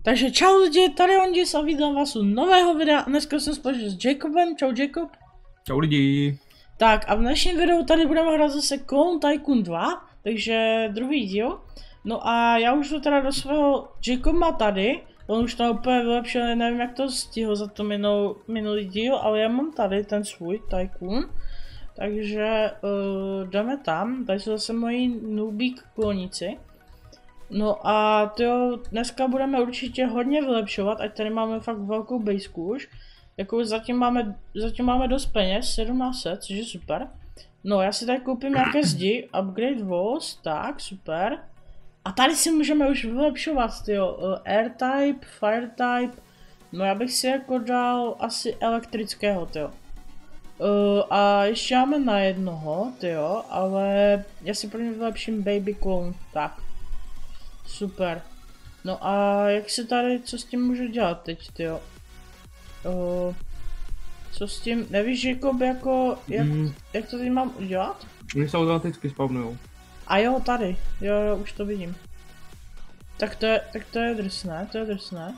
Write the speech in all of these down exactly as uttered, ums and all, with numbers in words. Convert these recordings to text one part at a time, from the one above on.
Takže čau lidi, tady Ondis a vítám vás u nového videa. Dneska jsem společně s Jacobem. Čau Jacob. Čau lidi. Tak a v dnešním videu tady budeme hrát zase Clone Tycoon dva, takže druhý díl. No a já už to teda do svého Jacob má tady, on už to úplně vylepšil, nevím jak to stihl za to minul, minulý díl, ale já mám tady ten svůj Tycoon. Takže uh, jdeme tam, tady jsou zase moji noobík kloníci. No a tyjo, dneska budeme určitě hodně vylepšovat, ať tady máme fakt velkou basku už. Jako zatím máme, zatím máme dost peněz, sedmnáct set, což je super. No já si tady koupím nějaké zdi, upgrade walls, tak super. A tady si můžeme už vylepšovat, tyjo, uh, air type, fire type. No já bych si jako dal asi elektrického, tyjo. Uh, a ještě máme na jednoho, tyjo, ale já si pro ně vylepším baby clone, tak. Super. No a jak se tady, co s tím můžu dělat teď, tyjo? Uh, co s tím, nevíš, Jacob, jako, jak, mm. jak to teď mám udělat? Oni se automaticky spavnujou. A jo, tady, jo, jo, už to vidím. Tak to je, tak to je drsné, to je drsné.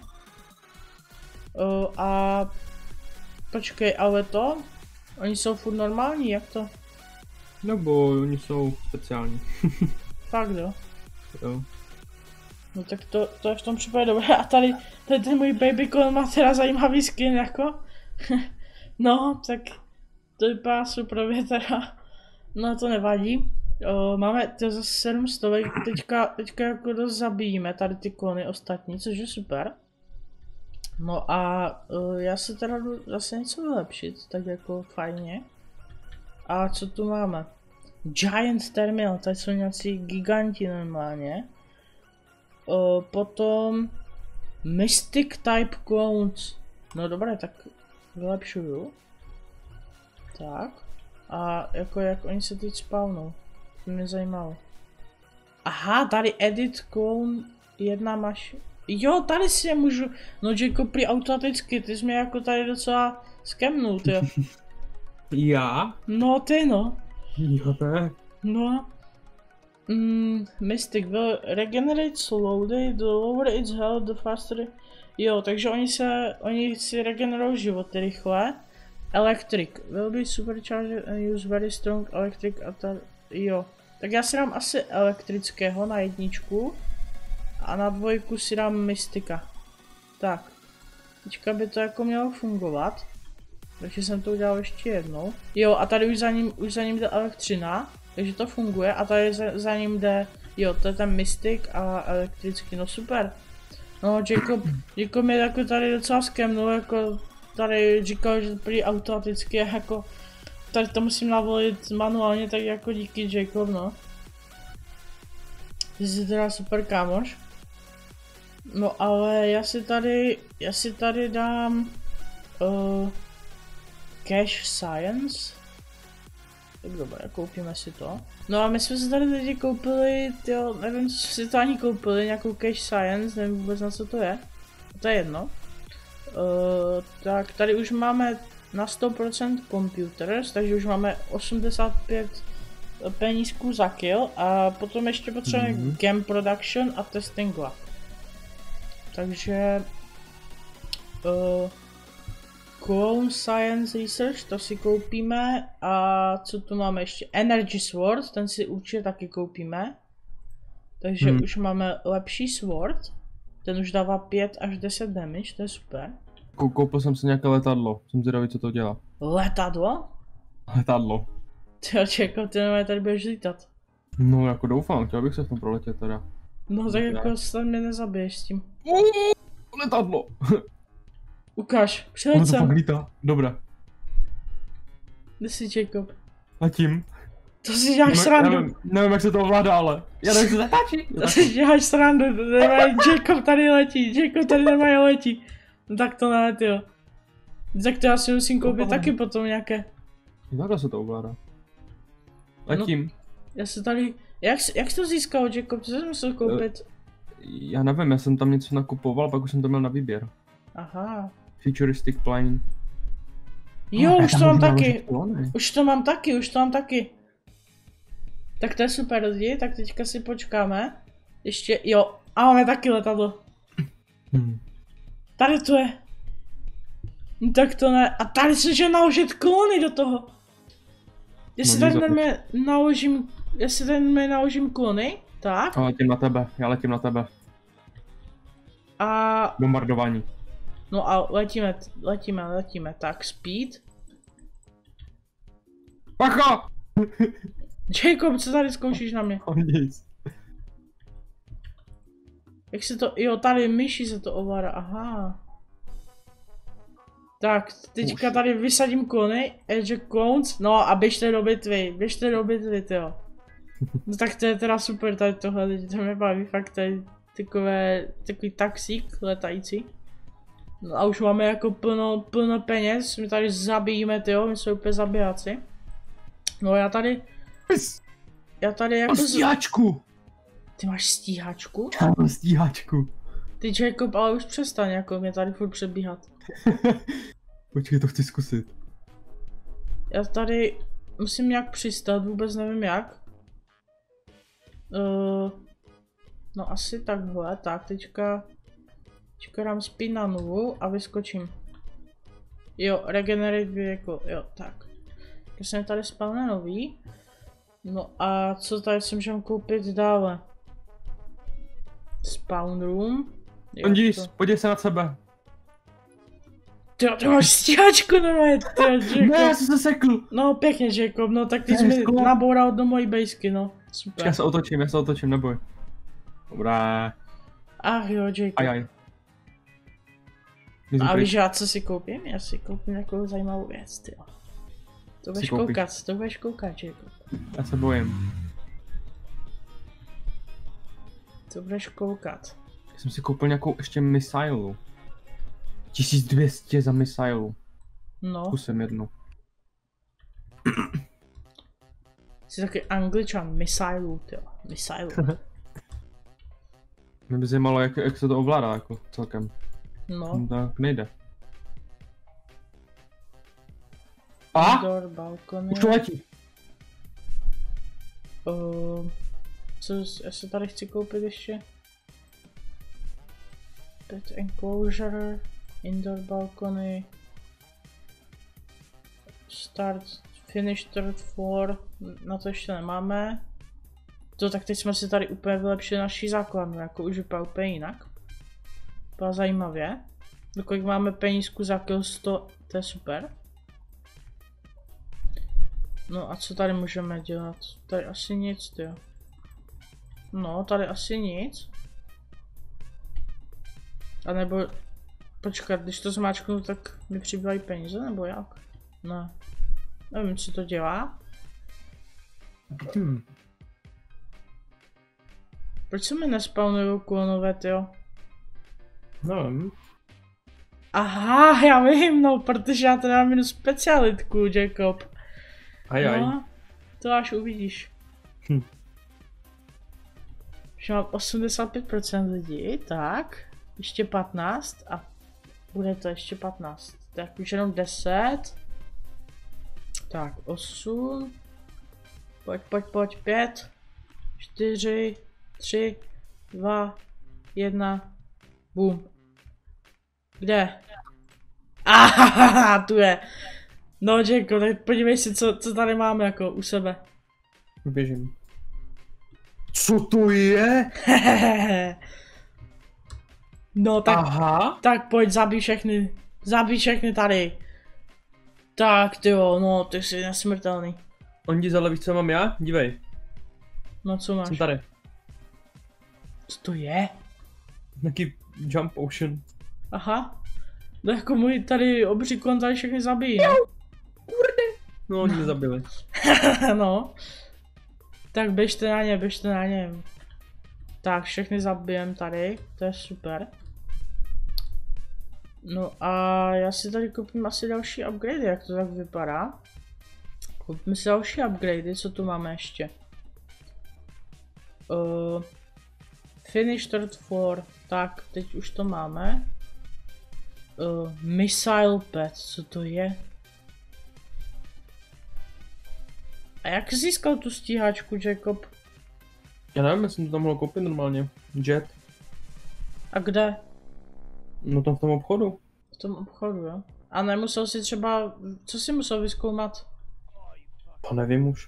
Uh, a počkej, ale to? Oni jsou furt normální, jak to? Nebo oni jsou speciální. Fakt jo. Jo. No tak to, to je v tom případě dobré. A tady, tady ten můj baby clone má teda zajímavý skin, jako. No, tak to vypadá super teda. No to nevadí. O, máme to zase sedm stovek, teďka, teďka jako dost zabijíme tady ty klony ostatní, což je super. No a o, já se teda jdu zase něco vylepšit, tak jako fajně. A co tu máme? Giant Terminal, tady jsou nějací giganti normálně. Uh, potom Mystic Type Clones. No dobré, tak vylepšuju. Tak. A jako jak oni se teď spawnou. To mě zajímalo. Aha, tady Edit Clone jedna máš. Jo, tady si je můžu. No Jacob prý automaticky, ty jsi mě jako tady docela skemnul, ty. Já? No ty no. Jo, tak. No. Mm, Mystic will regenerate slowly, the lower its health, the faster. Jo, takže oni se, oni si regenerují životy rychle. Electric will be supercharged and use very strong electric attack. Jo, tak já si dám asi elektrického na jedničku. A na dvojku si dám Mystika. Tak. Teďka by to jako mělo fungovat. Takže jsem to udělal ještě jednou. Jo, a tady už za ním, už za ním jde elektřina. Takže to funguje a tady za, za ním jde, jo, to je ten Mystic a elektrický, no super. No Jacob, Jacob mě jako tady docela skemnul, jako tady říkal, že prý automaticky je jako, tady to musím navolit manuálně, tak jako díky Jacob, no. Ty jsi teda super kámoš. No ale já si tady, já si tady dám uh, Cash Science. Tak dobré, koupíme si to. No a my jsme si tady lidi koupili, jo, nevím, co si to ani koupili, nějakou Cash Science, nevím vůbec na co to je. To je jedno. Uh, tak tady už máme na sto procent computers, takže už máme osmdesát pět penízků za kill a potom ještě potřebujeme mm-hmm. game production a testing lab. Takže... Uh, Clone Science Research, to si koupíme a co tu máme ještě? Energy Sword, ten si určitě taky koupíme. Takže hmm. už máme lepší sword, ten už dává pět až deset damage, to je super. Koupil jsem si nějaké letadlo, jsem zvědavý, co to dělá. Letadlo? Letadlo. Tyjo, čekal, ty nevím, tady budeš lítat. No jako doufám, chtěl bych se v tom proletět teda. No tak jako se mě nezabiješ s tím. Letadlo! Ukáž, přileď sem. Ono to fakt lítá, dobré. Kde jsi Jacob? Letím. To si děláš srandu. Nevím, nevím jak se to ovládá, ale já nevím, jak se zatáčí. To si děláš srandu, Jacob tady letí, Jacob tady normálně letí. No tak to ne, tyjo. Tak to já si musím koupit taky potom nějaké. Takhle se to ovládá. Letím. No, já se tady, jak, jak jsi to získal, Jacob, co jsi musel koupit? Já nevím, já jsem tam něco nakupoval, pak už jsem to měl na výběr. Aha. Futuristic plane. Jo, oh, už to mám taky. Už to mám taky, už to mám taky. Tak to je super lidi, tak teďka si počkáme. Ještě, jo, a máme taky letadlo. Hmm. Tady to je. No, tak to ne. A tady se že naložit klony do toho. Jestli No, tady normálně naložím, jestli tady normálně naložím klony, tak. Já letím na tebe, já letím na tebe. A... Bombardování. No a letíme, letíme, letíme. Tak, speed. Pacha! Jacob, co tady zkoušíš na mě? O nic. Jak se to, jo, tady myší se to ovládá, aha. Tak, teďka Už. tady vysadím klony, Edge Clones, no a běžte do bitvy, běžte do bitvy, tyjo. No tak to je teda super tady tohle, to mě baví, fakt tady takové, takový taxík letající. No a už máme jako plno, plno peněz, my tady zabijíme, tyjo, my jsme úplně zabijáci. No já tady, já tady jako... Mám stíhačku! Ty máš stíhačku? Já mám stíhačku. Ty Jacob, ale už přestaň jako mě tady furt předbíhat. Počkej, to chci zkusit. Já tady musím nějak přistat, vůbec nevím jak. Uh, no asi takhle, tak teďka, teďka dám spin na nulu a vyskočím. Jo, regenerate vehicle, jo, tak. Já jsem tady spawne nový. No a co tady si můžeme koupit dále? Spawn room. Jo, Ondís, to... podívej se na sebe. Ty, ty máš stíhačku normálně, ty, Jacob. Ne, já jsem se sekl. No pěkně, Jacob, no tak ty To jsi je mi sklo. naboural do mojí bejsky, no. Super. Já se otočím, já se otočím, neboj. Dobré. Ach jo, Jacob. Ajaj. A víš, já co si koupím? Já si koupím takovou zajímavou věc, ty. To budeš koukat, to budeš koukat, Jacob. Já se bojím. To budeš koukat. Já jsem si koupil nějakou ještě misilu. tisíc dvě stě za misilu. No. Zkusím jednu. Jsi taky Angličan, misilu, ty. Misilu. Mě by zajímalo, jak, jak se to ovládá, jako celkem. No. Tak nejde. A? Indoor, balkony. Už to letí. Uh, co, já se tady chci koupit ještě? Pet enclosure, indoor balkony. Start, finish third floor, na to ještě nemáme. To tak teď jsme si tady úplně vylepšili naší základnu, jako už vypadá úplně jinak. Byla zajímavě. Dokolik máme penízku za kill sto, to je super. No a co tady můžeme dělat? Tady asi nic, tyjo. No, tady asi nic. A nebo... Počkat, když to zmáčknu, tak mi přibývají peníze, nebo jak? Ne. Nevím, co to dělá. Hmm. Proč se mi nespawnují klonové, tyjo? Nevím. Aha, já vím, no, protože já tady mám minus specialitku, Jacob. Ajaj. No, to až uvidíš. Hm. Že mám osmdesát pět procent lidí, tak. Ještě patnáct a bude to ještě patnáct. Tak už jenom deset. Tak, osm. Pojď, pojď, pojď, pět. čtyři, tři, dva, jedna. Boom. Kde? Ahaha, tu je. No, Jacob, tak podívej si, co, co tady máme jako u sebe. Běžím. Co to je? No tak, Aha. tak pojď, zabij všechny, zabij všechny tady. Tak tyjo, no ty jsi nesmrtelný. Ondi, ale víš, co mám já? Dívej. No co máš? Jsem tady. Co to je? Nějaký jump ocean. Aha. No jako můj tady obří klon tady všechny zabijí, no. Kurde. No, oni mě zabili. No. Tak běžte na ně, běžte na ně. Tak všechny zabijem tady, to je super. No a já si tady koupím asi další upgrade, jak to tak vypadá. Koupíme si další upgrady, co tu máme ještě. Uh, finish third floor, tak teď už to máme. Uh, missile pad, co to je? A jak získal tu stíhačku, Jacob? Já nevím, já jsem to tam mohl koupit normálně. Jet. A kde? No tam v tom obchodu. V tom obchodu, jo? A nemusel si třeba, co si musel vyzkoumat? To nevím už.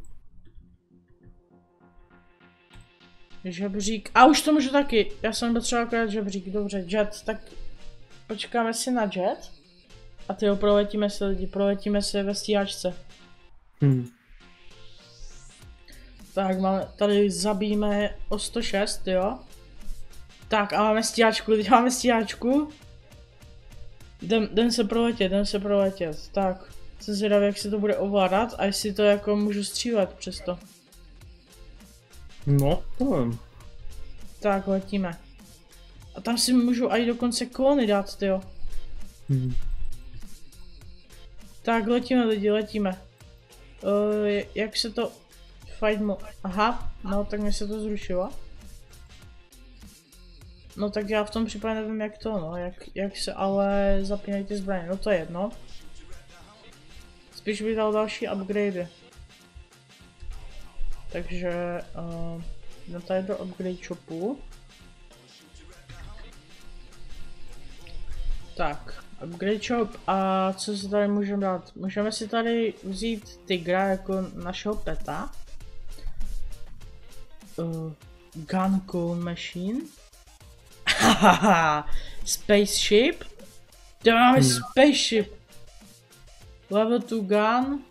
Žebřík, a už to můžu taky, já jsem potřeboval akorát žebřík, dobře, jet, tak počkáme si na jet. A ty ho proletíme se lidi, proletíme se ve stíhačce. Hmm. Tak máme, tady zabijeme o sto šest, jo. Tak a máme stíhačku, teď máme stíhačku. Jdem, jdem se proletět, jdem se proletět, tak. Jsem zvědavý, jak se to bude ovládat a jestli to jako můžu střílet přesto. No, to vím. Tak, letíme. A tam si můžu i dokonce kolony dát, tyjo. Hmm. Tak, letíme lidi, letíme. Uh, jak se to... Fight mo... Aha, no tak mi se to zrušilo. No tak já v tom případě nevím jak to, no, jak, jak se ale zapínají ty zbraně, no to je jedno. Spíš bych dal další upgradey. Takže... Uh, jdem tady do upgrade shopu. Tak, upgrade shop a co si tady můžeme dát? Můžeme si tady vzít tygra jako našeho peta. Uh, gun cone machine. Hahaha, spaceship. To máme hmm. spaceship. Level two gun.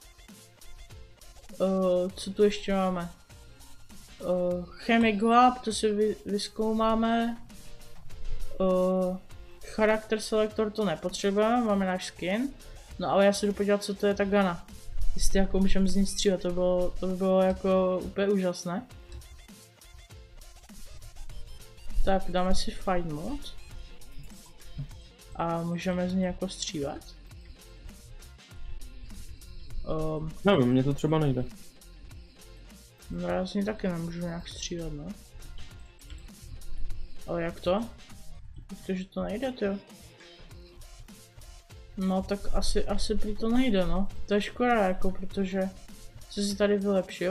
Uh, co tu ještě máme? Uh, chemic lab, to si vy, vyzkoumáme. Uh, charakter selector to nepotřebujeme, máme náš skin. No ale já se jdu podívat, co to je ta gana. Jestli jako můžeme z ní střílet, to, bylo, to by bylo jako úplně úžasné. Tak dáme si fight mode. A můžeme z ní jako střílet. Um, Nevím, mně to třeba nejde. No já z ní taky nemůžu nějak střílet, no. Ale jak to? Protože to nejde, jo. No tak asi, asi prý to nejde, no. To je škoda, jako, protože jsi si tady vylepšil.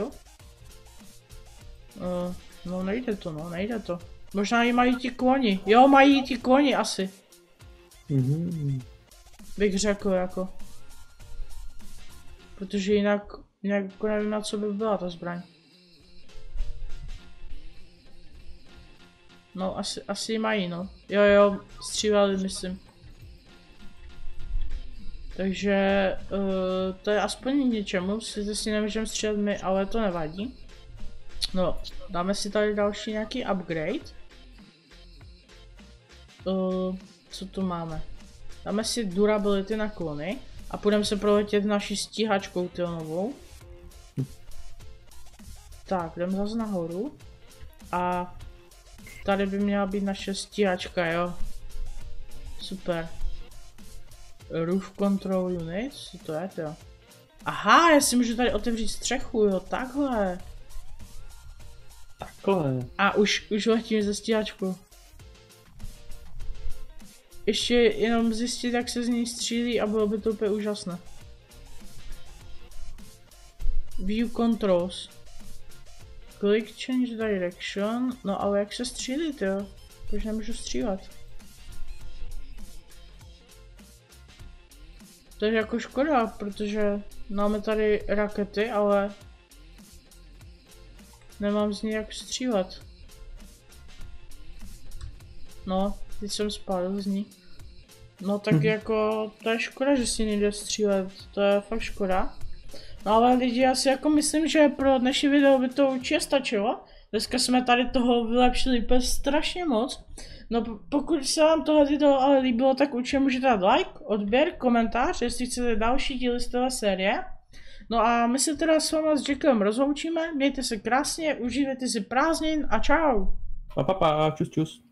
Uh, no nejde to, no, nejde to. Možná i mají ti kloni. Jo, mají ti kloni asi. Mhm. Bych řekl, jako. Protože jinak, jinak jako nevím, na co by byla ta zbraň. No, asi, asi ji mají, no. Jo, jo, stříleli, myslím. Takže uh, to je aspoň něčemu, sice si nemůžeme střílet my, ale to nevadí. No, dáme si tady další nějaký upgrade. Uh, co tu máme? Dáme si durability na klony a půjdeme se proletět naší stíhačkou novou. Tak, jdeme zase nahoru. A tady by měla být naše stíhačka, jo. Super. Roof control unit, co to je, jo? Aha, já si můžu tady otevřít střechu, jo, takhle. Takhle. A už, už letím ze stíhačku. Ještě jenom zjistit, jak se z ní střílí a bylo by to úplně úžasné. View controls. Click change direction. No ale jak se střílí, jo? Proč nemůžu střílet? To je jako škoda, protože máme tady rakety, ale nemám z ní jak střílet. No, teď jsem spadl z ní. No tak jako, to je škoda, že si nejde střílet, to je fakt škoda. No ale lidi, já si jako myslím, že pro dnešní video by to určitě stačilo. Dneska jsme tady toho vylepšili úplně strašně moc. No pokud se vám tohle video ale líbilo, tak určitě můžete dát like, odběr, komentář, jestli chcete další díly z téhle série. No a my se teda s váma s Jackem rozloučíme, mějte se krásně, užívejte si prázdnin a čau. Pa pa pa, čus čus.